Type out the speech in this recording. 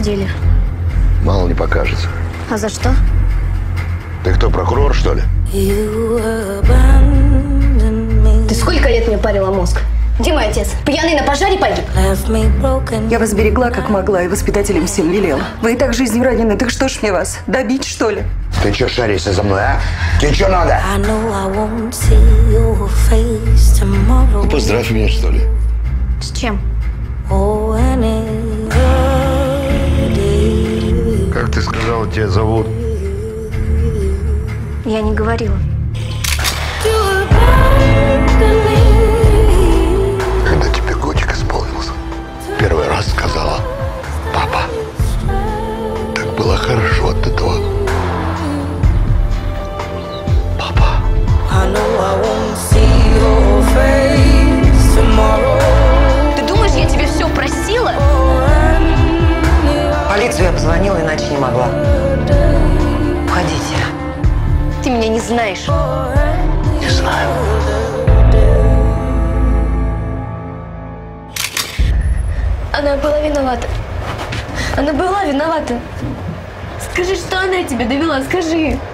судили. Мало не покажется. А за что? Ты кто, прокурор, что ли? Ты сколько лет мне парила мозг? Где мой отец? Пьяный на пожаре погиб? Я вас берегла, как могла, и воспитателям всем велела. Вы и так жизнью ранены, так что ж мне вас, добить, что ли? Ты чё шаришься за мной, а? Тебе чё надо? Ну, поздравь меня, что ли. С чем? Как ты сказала, тебя зовут? Я не говорила. Когда тебе годик исполнился, первый раз сказала: папа. Так было хорошо от этого. Папа. Ты думаешь, я тебе все просила? Полицию я позвонила, иначе не могла. Уходите. Ты меня не знаешь. Не знаю. Она была виновата. Она была виновата. Скажи, что она тебя довела, скажи.